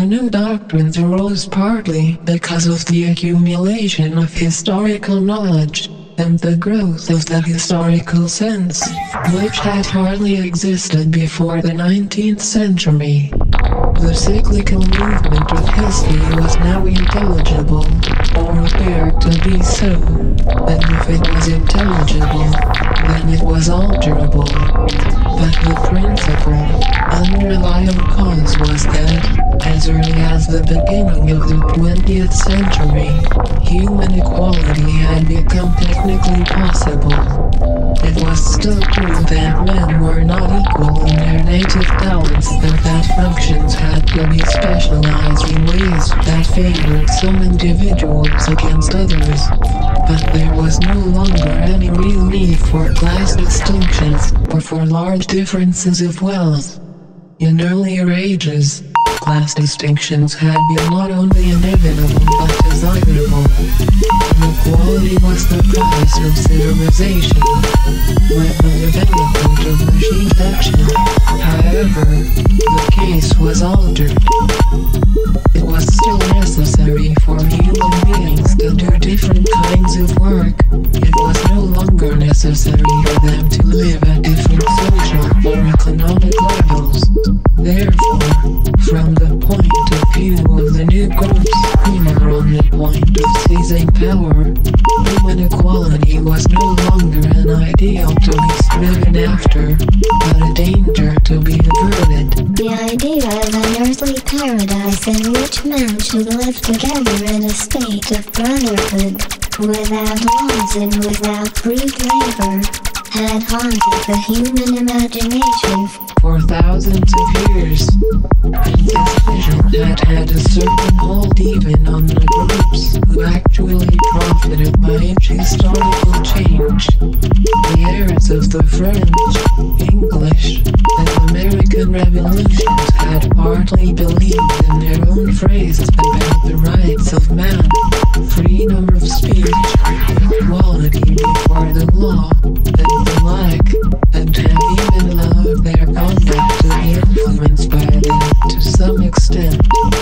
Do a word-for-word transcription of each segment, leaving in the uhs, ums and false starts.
The new doctrines arose partly because of the accumulation of historical knowledge and the growth of the historical sense, which had hardly existed before the nineteenth century. The cyclical movement of history was now intelligible, or appeared to be so, and if it was intelligible, then it was alterable. But the principal, underlying cause was that, as early as the beginning of the twentieth century, human equality had become technically possible. It was still true that men were not equal in their native talents and that functions had to be specialized in ways that favored some individuals against others. But there was no longer any real need for class distinctions or for large differences of wealth. In earlier ages, class distinctions had been not only inevitable but desirable. Inequality was the price of civilization. With the development of machine action, however, the case was altered. It was still necessary for human beings to do different kinds of work. It was no longer necessary for them to live at different social or economic levels. Therefore, from the point of view of the new groups who were on the point of seizing power, human equality was no longer an ideal to be striven after, but a danger to be averted. The idea of an earthly paradise in which men should live together in a state of brotherhood, without laws and without brute labor, had haunted the human imagination for thousands of years, and this vision had had a certain hold even on the groups who actually profited by each historical change. The heirs of the French, English, and American revolutions had partly believed in their own phrases about the rights of man, freedom of speech, equality before the law, and the like, and have even allowed their conduct to be influenced by them to some extent.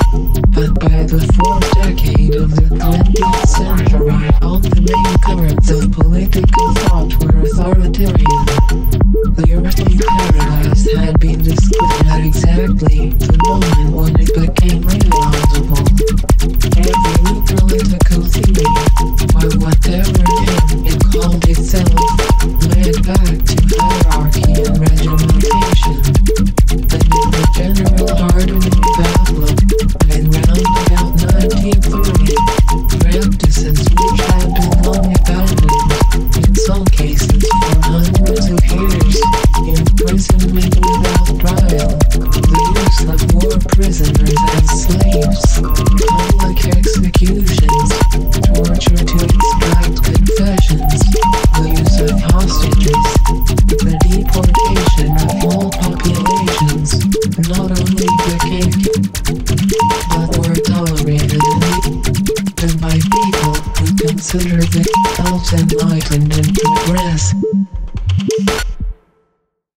But by the fourth decade of the twentieth century, all the main currents of political thought were authoritarian. The earthly paradise had been discovered at exactly the moment when it became realizable. Every new political theory, or whatever name it called itself, led back to hierarchy and regimentation. And in the general hardening of outlook, in round about nineteen thirty, practices which had been long abandoned, in some cases for hundreds of years, imprisonment without trial, the use of war prisoners as slaves, public executions, torture to extract confessions, the use of hostages, the deportation of whole populations, not only became but were tolerated and by people who considered themselves enlightened and progressed.